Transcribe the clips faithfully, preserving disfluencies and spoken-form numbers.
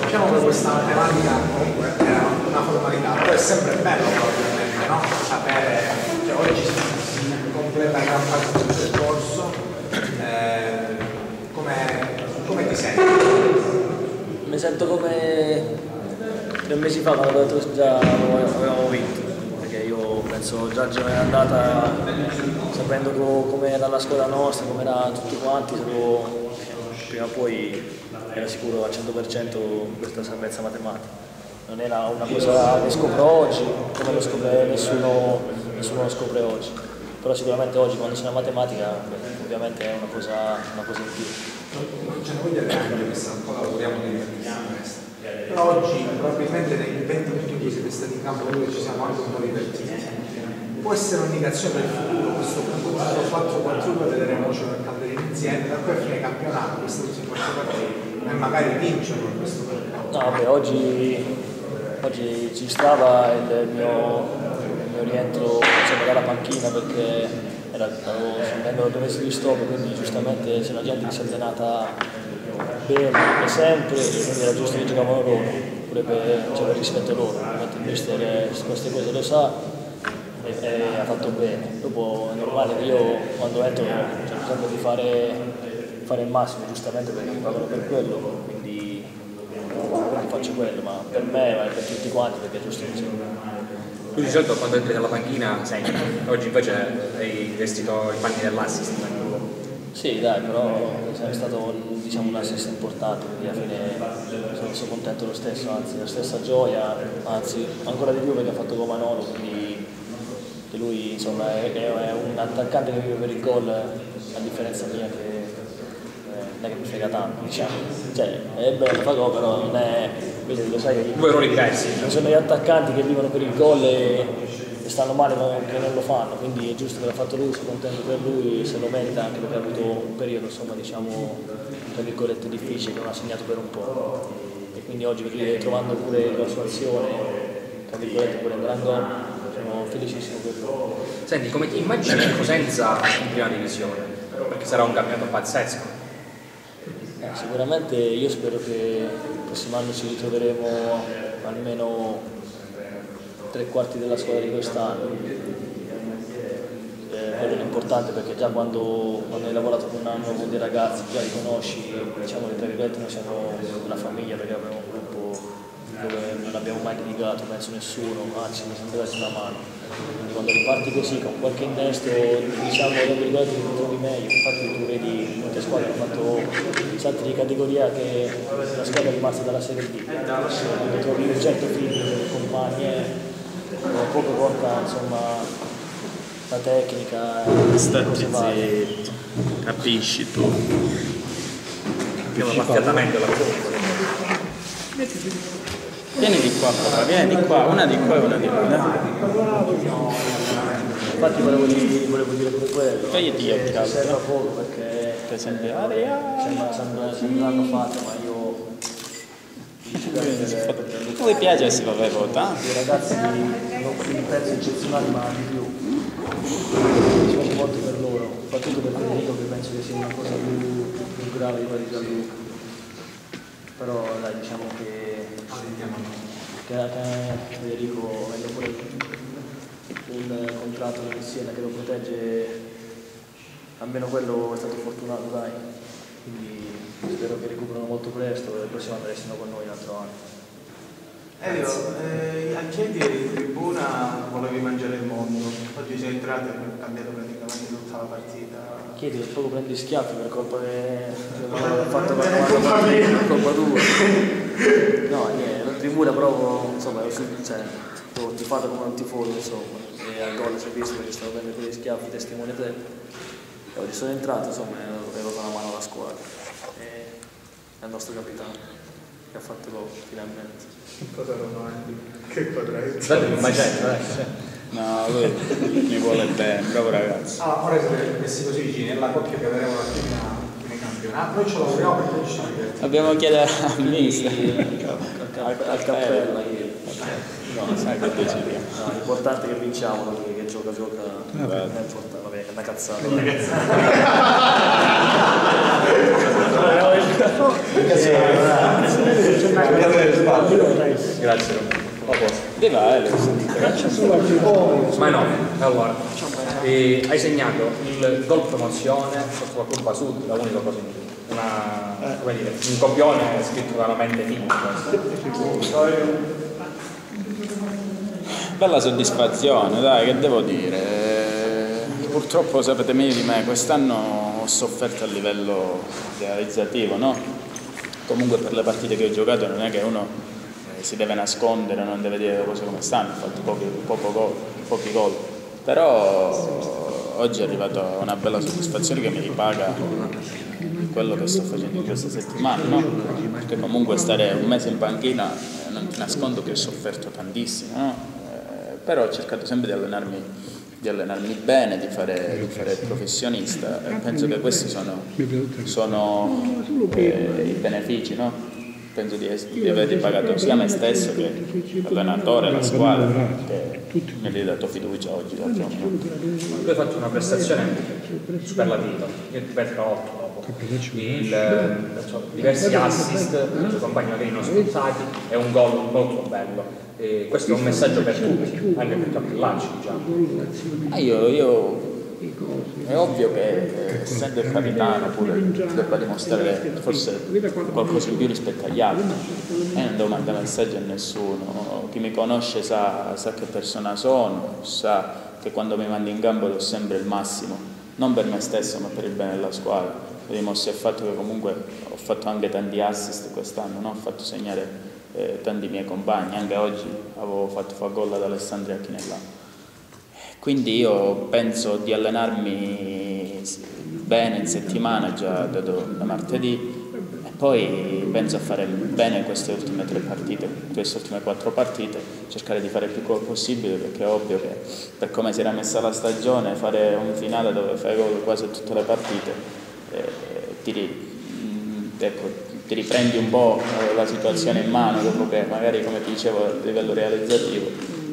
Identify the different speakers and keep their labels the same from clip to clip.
Speaker 1: diciamo che questa matematica comunque era una formalità, però è sempre bello probabilmente, no? Sapere, cioè oggi si completa gran parte del percorso, eh, come, come ti senti?
Speaker 2: Mi sento come tre mesi fa quando ho detto che già avevamo vinto, perché io penso già il giorno è andata sapendo come era la squadra nostra, come era tutti quanti, sapevo prima o poi era sicuro al cento per cento questa salvezza matematica. Non era una cosa che scopro oggi, come lo scopre nessuno, nessuno lo scopre oggi. Però sicuramente oggi quando c'è la matematica ovviamente è una cosa, una cosa in più.
Speaker 1: Non ce ne voglio neanche questa un po' lavoriamo di questo. Però oggi probabilmente nei venti minuti che siete stati in campo noi ci siamo anche un po' divertiti. Può essere un'indicazione per il futuro, questo quattro quattro due vedremo cioè il Calderino insieme, da qui a fine campionato, queste ultime quattro partite, e magari vincerlo in questo periodo.
Speaker 2: No, vabbè, oggi, oggi ci stava il mio, il mio rientro insomma, dalla panchina perché era, stavo subendo due mesi di stop, quindi giustamente c'è una gente che si è allenata bene come sempre e quindi era giusto che giocavano loro, pure per, cioè, per rispetto loro, ovviamente il mister queste cose lo sa. E, e ha fatto bene. Dopo è normale che io quando entro cerco sempre di fare, fare il massimo, giustamente perché mi pagano per quello, quindi, quindi faccio quello, ma per me e per tutti quanti perché è giusto così.
Speaker 3: Tu di solito quando entri dalla panchina segni, oggi invece hai vestito i panni dell'assist.
Speaker 2: Sì dai, però è stato diciamo, un assist importante, quindi alla fine sono, sono contento lo stesso, anzi la stessa gioia, anzi ancora di più perché ha fatto con Manolo, quindi che lui insomma è, è un attaccante che vive per il gol a differenza mia che eh, non è che mi frega tanto, diciamo. Cioè è bello, fa gol, però non è, quindi lo sai che
Speaker 3: due ruoli diversi.
Speaker 2: Sono gli attaccanti che vivono per il gol e, e stanno male ma che non lo fanno, quindi è giusto che l'ha fatto lui, sono contento per lui, se lo merita anche perché ha avuto un periodo insomma diciamo tra virgolette difficile che non ha segnato per un po'. E quindi oggi trovando pure la sua azione, tra virgolette pure un gran gol. Sono felicissimo per lui.
Speaker 3: Senti, come ti immagini Cosenza in prima divisione? Perché sarà un campionato pazzesco.
Speaker 2: Eh, sicuramente io spero che il prossimo anno ci ritroveremo almeno tre quarti della squadra di quest'anno. Eh, quello è importante perché già quando, quando hai lavorato per un anno con dei ragazzi, già li conosci, diciamo che tra virgolette noi siamo una famiglia perché abbiamo un gruppo dove non abbiamo mai litigato, penso nessuno, anzi mi sembra darci una mano. Quindi quando riparti così con qualche innesto, diciamo tra virgolette che ti trovi meglio, infatti tu vedi molte squadre hanno fatto salti di categoria che la squadra è rimasta dalla Serie B. Quando trovi un certo film compagni, poco conta insomma la tecnica e
Speaker 4: Stati zitto, capisci tu.
Speaker 3: Abbiamo l'acchiattamento la cosa.
Speaker 4: Vieni di qua, papà, vieni di qua, una di qua e una di là.
Speaker 2: Infatti volevo dire, volevo dire pure quello.
Speaker 4: Poi io ti ho
Speaker 2: che serve a poco perché
Speaker 4: per esempio Aria.
Speaker 2: sembra, sembra, sembra l'hanno fatto, ma io
Speaker 4: non mi piace si va votare.
Speaker 2: i ragazzi non più pezzi eccezionali ma di più. Mi piace molto per loro, soprattutto per Federico che penso che sia una cosa più, più grave di quella di Gianluca. Però dai, diciamo che, che, che Federico avendo pure un contratto nel Siena che lo protegge, almeno quello è stato fortunato dai, quindi spero che recuperino molto presto e il prossimo anno restino con noi l'altro anno.
Speaker 5: Elio, eh, a chiedi in tribuna volevi mangiare il mondo, oggi sei entrato e hai cambiato praticamente tutta la partita.
Speaker 2: Chiedi, proprio prendi schiaffi per colpa che ho fatto per la colpa tua. No, niente, la tribuna proprio, insomma, cioè, ho tifato come un tifoso, insomma, e al gol si è visto che stavo prendendo quegli schiaffi, testimone te. E oggi sono entrato, insomma, e ho dato una mano alla squadra. E è il nostro capitano, che ha fatto gol, finalmente.
Speaker 5: Cosa romantico, che quadretto.
Speaker 3: Scusate, non mai c'è, dai.
Speaker 4: No, lui mi vuole bene, bravo ragazzo.
Speaker 1: Ah, ora siete messi così vicini, è la coppia che avremo la fine campionato. Noi ce lavoriamo perché noi ci siamo divertiti.
Speaker 4: Dobbiamo chiedere al mister.
Speaker 2: Al cappello.
Speaker 4: No, sai che decidiamo.
Speaker 2: No, l'importante è che vinciamo, perché che gioca, gioca, non è importante, vabbè, è una cazzata. Una cazzata.
Speaker 3: Grazie.
Speaker 4: Deva, eh,
Speaker 3: Ma no, allora, eh, hai segnato il gol promozione sotto la curva sud, la unica cosa in più. Una, come dire, un copione scritto veramente fino.
Speaker 4: bella soddisfazione, dai, che devo dire. Purtroppo sapete meglio di me, quest'anno ho sofferto a livello realizzativo, no? Comunque per le partite che ho giocato non è che uno eh, si deve nascondere, non deve dire le cose come stanno, ho fatto pochi, poco gol, pochi gol, però oggi è arrivata una bella soddisfazione che mi ripaga quello che sto facendo in questa settimana, no? Perché comunque stare un mese in panchina eh, non ti nascondo che ho sofferto tantissimo, no? Eh, però ho cercato sempre di allenarmi di allenarmi bene, di fare, di fare il professionista e penso che questi sono, sono eh, i benefici, no? Penso di, di aver ripagato sia me stesso che l'allenatore, la squadra che mi ha dato fiducia oggi.
Speaker 3: Tu hai fatto una prestazione superlativa, io ti penso otto dopo, il, diversi assist, i tuoi compagni magari non scontati e un gol molto bello. E questo è un messaggio per tutti, anche per tutti i lanci, diciamo.
Speaker 4: Ah, io, io è ovvio che essendo il capitano pure debba dimostrare forse qualcosa in più rispetto agli altri e non devo mandare messaggi a nessuno. Chi mi conosce sa, sa che persona sono, sa che quando mi mando in campo do sempre il massimo, non per me stesso ma per il bene della squadra. Lo dimostra il fatto che comunque ho fatto anche tanti assist quest'anno, no? Ho fatto segnare Eh, tanti miei compagni, anche oggi avevo fatto fa gol ad Alessandria Chinella. Quindi io penso di allenarmi bene in settimana già da, da martedì e poi penso a fare bene queste ultime tre partite, queste ultime quattro partite, cercare di fare il più gol possibile perché è ovvio che per come si era messa la stagione fare un finale dove fai gol quasi tutte le partite eh, ti, ecco, ti riprendi un po' la situazione in mano dopo che magari, come ti dicevo, a livello realizzativo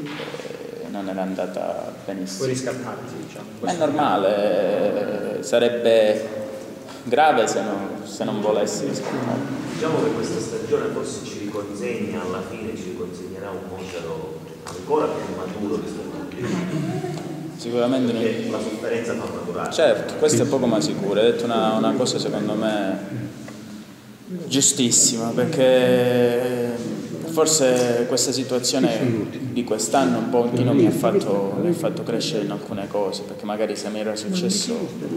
Speaker 4: eh, non era andata benissimo.
Speaker 3: Puoi riscattarti, diciamo.
Speaker 4: Ma è normale, eh, sarebbe grave se non, se non volessi riscattare.
Speaker 6: Diciamo che questa stagione forse ci riconsegna, alla fine ci riconsegnerà un Moscaro ancora più maturo rispetto a prima.
Speaker 4: Sicuramente non...
Speaker 6: la sofferenza fa maturare.
Speaker 4: Certo, questo è poco ma sicuro, hai detto una, una cosa secondo me giustissima, perché forse questa situazione di quest'anno un pochino mi ha fatto, mi ha fatto crescere in alcune cose, perché magari se mi era successo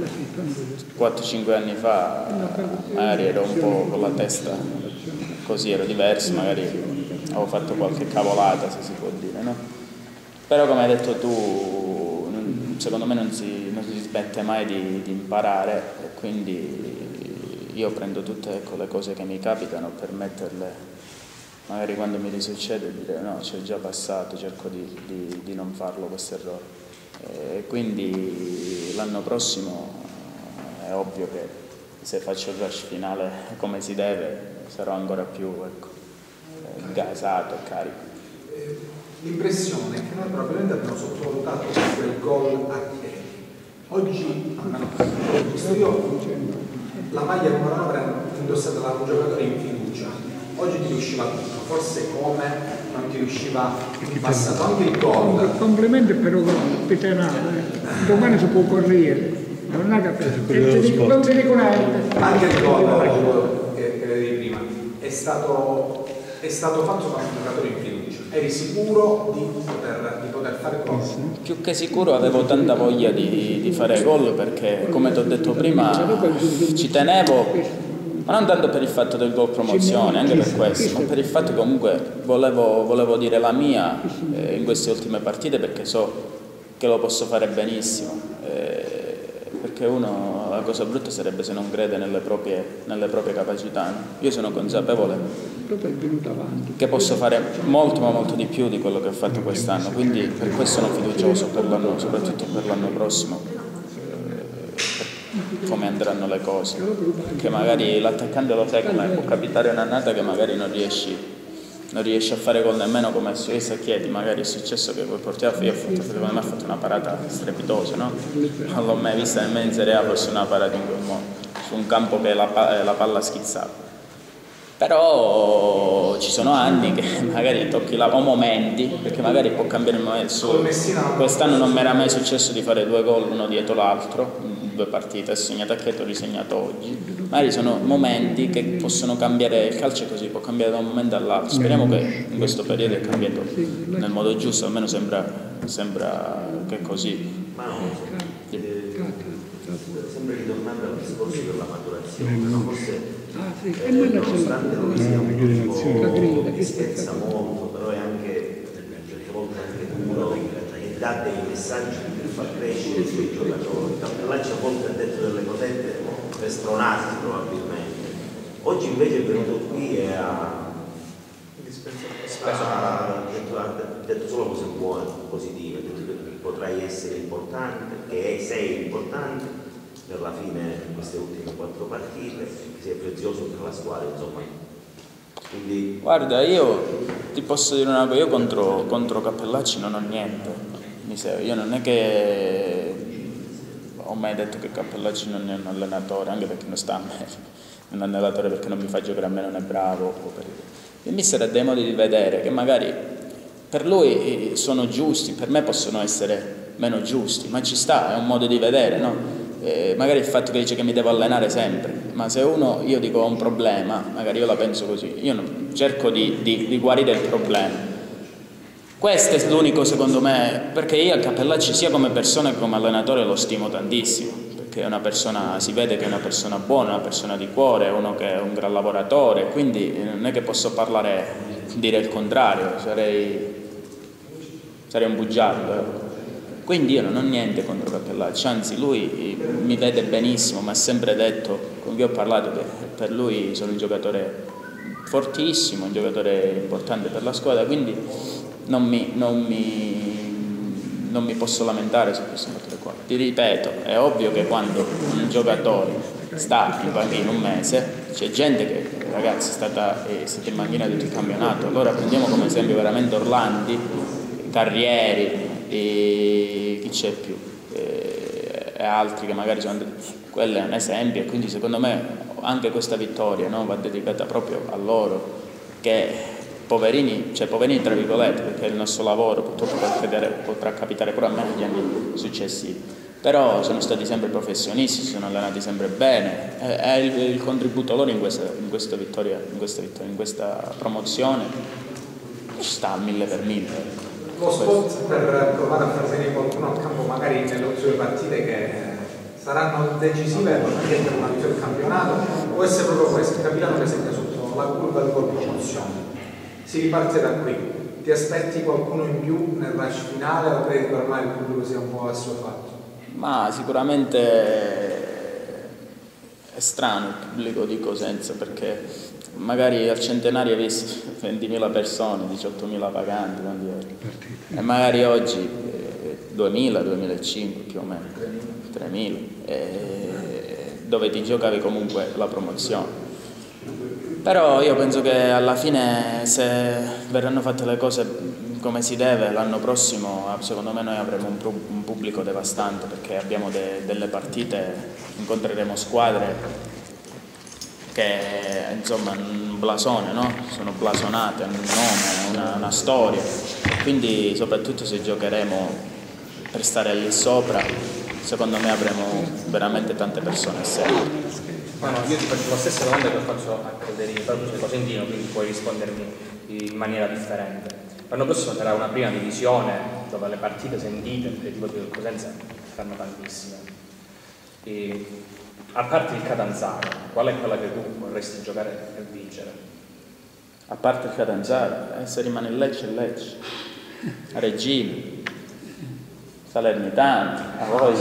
Speaker 4: quattro cinque anni fa magari ero un po' con la testa così, ero diverso, magari avevo fatto qualche cavolata, se si può dire, no? Però come hai detto tu, secondo me non si, non si smette mai di, di imparare e quindi io prendo tutte ecco, le cose che mi capitano per metterle, magari quando mi risuccede, dire no, c'è già passato, cerco di, di, di non farlo questo errore. E quindi l'anno prossimo è ovvio che se faccio il rush finale come si deve sarò ancora più ecco, gasato e carico.
Speaker 1: L'impressione è che noi probabilmente abbiamo sottovalutato quel gol a piedi. Oggi, almeno l'ho visto io, la maglia numero nove era indossata da un giocatore in fiducia. Oggi ti riusciva tutto, forse come non ti riusciva in passato anche il gol.
Speaker 7: Il complimento è per un petenale, domani si può correre, non è capito, non si riconosce.
Speaker 1: Anche il gol che vedevi prima è stato, è stato fatto da un giocatore in fiducia. Eri sicuro di poter, di poter fare gol?
Speaker 4: Più che sicuro avevo tanta voglia di, di fare gol perché, come ti ho detto prima, ci tenevo, ma non tanto per il fatto del gol promozione, anche per questo, ma per il fatto che comunque volevo, volevo dire la mia eh, in queste ultime partite perché so che lo posso fare benissimo. Eh, perché uno, la cosa brutta sarebbe se non crede nelle proprie, nelle proprie capacità. Io sono consapevole che posso fare molto ma molto di più di quello che ho fatto quest'anno, quindi per questo sono fiducioso per l'anno, soprattutto per l'anno prossimo, eh, come andranno le cose, perché magari l'attaccante lo sai come può capitare un'annata che magari non riesci, non riesci a fare gol nemmeno come su Issa Chiedi, magari è successo che quel portiere io ho fatto, secondo me ha fatto una parata strepitosa, no? Non l'ho mai vista nemmeno in Serie A, forse una parata in quel modo, su un campo che la, la palla schizzava. Però ci sono anni che magari tocchi la, o momenti, perché magari può cambiare il momento. Quest'anno non mi era mai successo di fare due gol uno dietro l'altro, due partite, ho segnato a Cheto, ho risegnato oggi. Magari sono momenti che possono cambiare, il calcio è così, può cambiare da un momento all'altro. Speriamo che in questo periodo è cambiato nel modo giusto, almeno sembra, sembra che è così.
Speaker 6: Ma no, eh, sempre ritornando al discorso della maturazione, no? Forse eh, nonostante noi siamo un tipo che scherza molto, però è anche certe volte anche duro e dà dei messaggi per far crescere i suoi giocatori. Cappellacci a volte ha detto delle cosette per stronarsi probabilmente. Oggi invece è venuto qui e ha ha detto, ha detto solo cose buone, positive, ha detto che potrai essere importante, che sei importante per la fine in queste ultime quattro partite, che sei prezioso per la squadra, insomma. Quindi...
Speaker 4: Guarda, io ti posso dire una cosa, io contro, contro Cappellacci non ho niente, io non è che ho mai detto che Cappellacci non è un allenatore, anche perché non sta a me, un allenatore perché non mi fa giocare a me, non è bravo, o per... il mister ha dei modi di vedere che magari per lui sono giusti, per me possono essere meno giusti, ma ci sta, è un modo di vedere, no? Eh, magari il fatto che dice che mi devo allenare sempre, ma se uno, io dico ho un problema, magari io la penso così, io non, cerco di, di, di guarire il problema. Questo è l'unico secondo me, perché io a Cappellacci sia come persona che come allenatore lo stimo tantissimo, perché è una persona, si vede che è una persona buona, una persona di cuore, è uno che è un gran lavoratore, quindi non è che posso parlare, dire il contrario, sarei, sarei un bugiardo, ecco. Quindi io non ho niente contro Cappellacci, anzi lui mi vede benissimo, mi ha sempre detto, con chi ho parlato, che per lui sono un giocatore fortissimo, un giocatore importante per la squadra, quindi non mi, non mi, non mi posso lamentare su questo fattore qua. Ti ripeto, è ovvio che quando un giocatore sta in panchina un mese, c'è gente che, ragazzi, è stata, è stata in panchina tutto il campionato, allora prendiamo come esempio veramente Orlandi, Carrieri, e chi c'è più e, e altri che magari sono andati, quello è un esempio, e quindi secondo me anche questa vittoria, no, va dedicata proprio a loro, che poverini, cioè poverini tra virgolette, perché è il nostro lavoro, purtroppo potrà capitare pure a me negli anni successivi, però sono stati sempre professionisti, si sono allenati sempre bene, è il, il contributo loro in questa, in questa vittoria, in questa vittoria, in questa promozione ci sta al mille per mille.
Speaker 1: Lo spot per provare a far venire qualcuno al campo magari nelle ultime partite che saranno decisive anche per una vittoria del campionato, può essere proprio questo, il capitano che segna sotto la curva di promozione. Si riparte da qui. Ti aspetti qualcuno in più nel rush finale o credi che ormai il pubblico sia un po' assuefatto?
Speaker 4: Ma sicuramente è strano il pubblico, dico senza, perché magari al centenario hai visto ventimila persone, diciottomila paganti, e magari oggi eh, duemila, duemilacinque più o meno, tremila, eh, dove ti giocavi comunque la promozione. Però io penso che alla fine, se verranno fatte le cose come si deve, l'anno prossimo secondo me noi avremo un, un pubblico devastante, perché abbiamo de, delle partite, incontreremo squadre che insomma un blasone, no? Sono blasonate, hanno un nome, una, una storia, quindi soprattutto se giocheremo per stare lì sopra, secondo me avremo veramente tante persone a seguire.
Speaker 3: No, no, io ti faccio la stessa domanda che faccio a Calderini, però tu sei cosentino, quindi puoi rispondermi in maniera differente. L'anno prossimo sarà una prima divisione dove le partite sentite per il tipo di Cosenza saranno tantissime. E, a parte il Catanzaro, qual è quella che tu vorresti giocare e vincere?
Speaker 4: A parte il Catanzaro, eh, se rimane il Lecce, il Lecce, a Regina, Salernitana, a voi.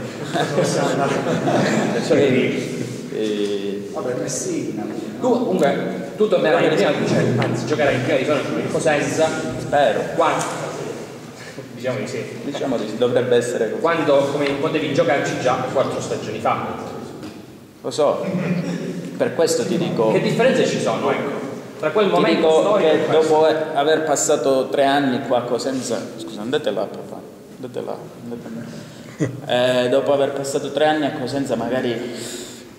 Speaker 1: E... Vabbè, Messina.
Speaker 3: Tu comunque tu tornerai in prima divisione, anzi giocherai in prima divisione con il Cosenza,
Speaker 4: spero.
Speaker 3: Quando? Diciamo di sì.
Speaker 4: Diciamo di sì, dovrebbe essere così.
Speaker 3: Quando come potevi giocarci già quattro stagioni fa.
Speaker 4: Lo so, per questo ti dico...
Speaker 3: Che differenze ci sono, ecco? Tra quel momento
Speaker 4: storico che dopo aver passato tre anni qua a Cosenza... Scusa, andate là papà, andate là, andate là. Eh, dopo aver passato tre anni a Cosenza magari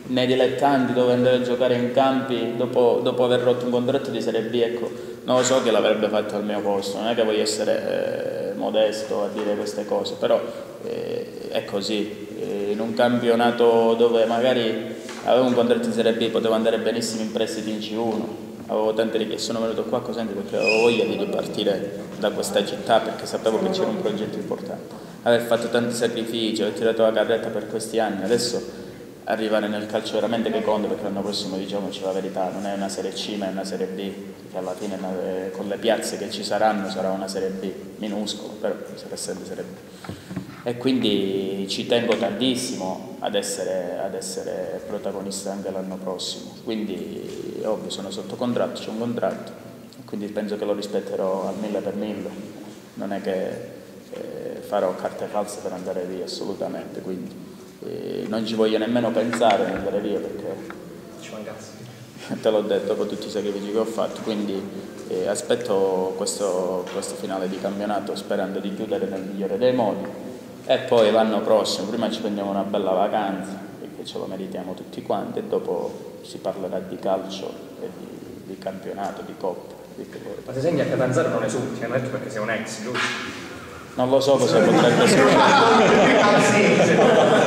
Speaker 4: nei dilettanti dove andare a giocare in campi dopo, dopo aver rotto un contratto di Serie B, ecco, non lo so che l'avrebbe fatto al mio posto, non è che voglio essere eh, modesto a dire queste cose, però eh, è così. Eh, in un campionato dove magari avevo un contratto in Serie B, potevo andare benissimo in prestiti in C uno, avevo tante richieste, sono venuto qua così perché avevo voglia di ripartire da questa città, perché sapevo che c'era un progetto importante, aver fatto tanti sacrifici, aver tirato la carretta per questi anni, adesso arrivare nel calcio veramente che conta, perché l'anno prossimo, diciamoci la verità, non è una Serie C ma è una Serie B, che alla fine con le piazze che ci saranno sarà una Serie B minuscola, però sarà sempre Serie B, e quindi ci tengo tantissimo ad essere, ad essere protagonista anche l'anno prossimo, quindi è ovvio, sono sotto contratto, c'è un contratto, quindi penso che lo rispetterò al mille per mille, non è che eh, farò carte false per andare via, assolutamente, quindi Eh, non ci voglio nemmeno pensare ad andare via, perché
Speaker 3: ci mancasse.
Speaker 4: Te l'ho detto dopo tutti i sacrifici che ho fatto, quindi eh, aspetto questo, questo finale di campionato sperando di chiudere nel migliore dei modi, e poi l'anno prossimo prima ci prendiamo una bella vacanza, perché ce lo meritiamo tutti quanti, e dopo si parlerà di calcio e di, di campionato, di coppa.
Speaker 3: Ma se segni a Catanzaro non esulti, hanno detto perché sei un ex, giusto?
Speaker 4: Non lo so cosa potrebbe succedere.